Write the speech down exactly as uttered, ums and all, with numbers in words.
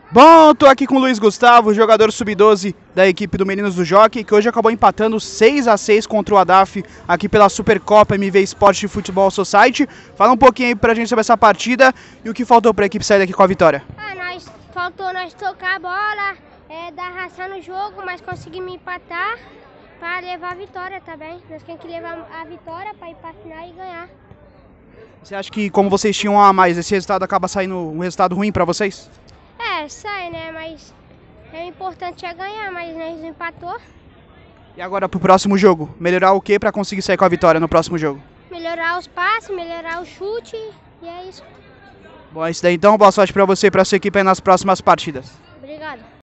Bom, tô aqui com o Luiz Gustavo, jogador sub doze da equipe do Meninos do Jockey, que hoje acabou empatando seis a seis contra o Adaf aqui pela Supercopa M V Sport Futebol Society. Fala um pouquinho aí pra gente sobre essa partida e o que faltou pra equipe sair daqui com a vitória. Ah, nós, faltou nós tocar a bola, é, dar raça no jogo, mas conseguimos empatar para levar a vitória também. Nós temos que levar a vitória para ir pra final e ganhar. Você acha que como vocês tinham um a mais, esse resultado acaba saindo um resultado ruim pra vocês? É, sai, né? Mas é importante é ganhar, mas nós empatou. E agora pro próximo jogo, melhorar o que pra conseguir sair com a vitória no próximo jogo? Melhorar os passes, melhorar o chute e é isso. Bom, é isso daí então, boa sorte pra você e pra sua equipe aí nas próximas partidas. Obrigado.